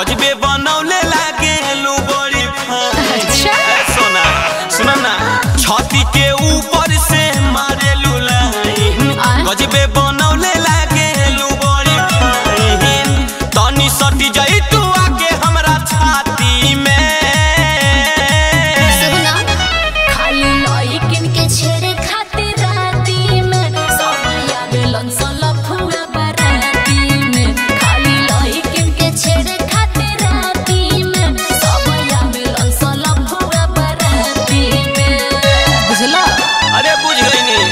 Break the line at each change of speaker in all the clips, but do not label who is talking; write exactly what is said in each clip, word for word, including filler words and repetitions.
गजबे बनौले लागे लू बड़ी अच्छा सोना सुना ना छाती के ऊपर से मारे लू लाइन गजबे बनौले लागे लू बड़ी तनी सटी जाई तू आके हमरा छाती में
सुना खाली लइकिन के छेड़े खातिर राती में सब यावेलन सला फुआ बराती में खाली लइकिन के छेड़े खातिर राती में सब यावेलन सला फुआ बराती में बुझला।
अरे बुझ गई नी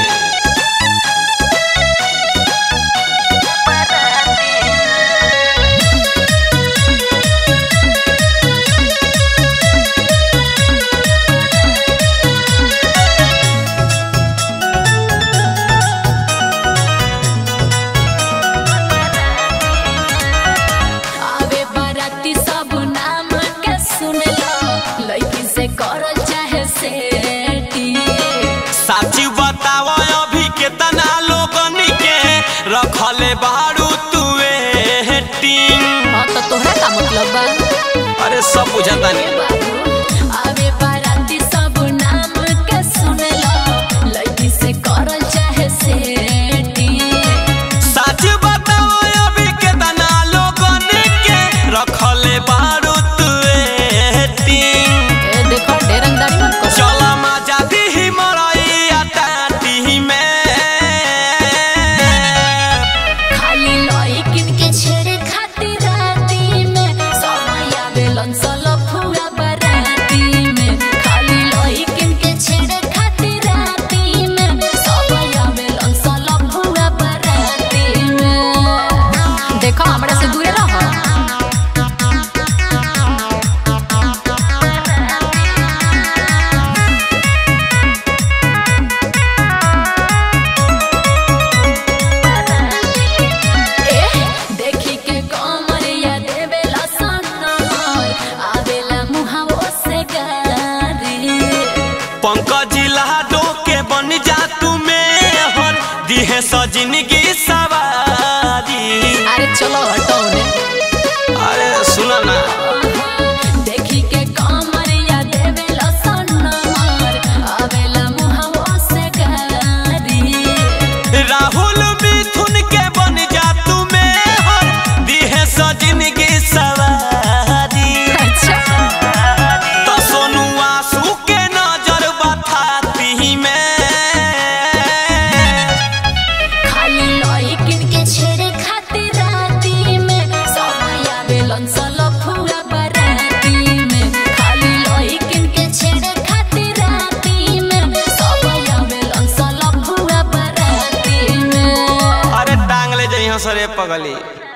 साची बतावा अभी केतना लोगन के रखले बारू तुए टीम।
हां तो तोहरा का मतलब बा?
अरे सब बुझाता नहीं
आवे बाराती सब नाम के सुनला लड़की से करल चाहे सेटी।
साची बतावा अभी केतना लोगन के रखले बारू तुए टीम।
ए देखो डेरंगदारी मत कर
चला मजा दी मरैया टाटी में
खाली लइकिन के छेड़े खातिर राती में सब यावेलन सला फुआ बराती में खाली लइकिन के छेड़े खातिर राती में सब यावेलन सला फुआ बराती में। देखो हमरा से दूरे रह।
पंकज लाडो के बन जा तू में हर दिहे सजिनगी सवारी।
अरे चलो हटो ने
अरे सुना ना
देखी के कमरिया देवेला सन्नमार आवेला मुहावा से गारी।
राहुल मिथुन के बन जा तू में हर दिहे सजिनगी सवारी।
अच्छा
तो सोनू आंसू के नजर बथाती में
खाली लइकिन के छेड़े खातिर राती में सब यावेलन सला फुआ बराती में खाली लइकिन के छेड़े खातिर राती में सब यावेलन सला फुआ बराती में।
अरे टांग ले जइहो सरे पगली।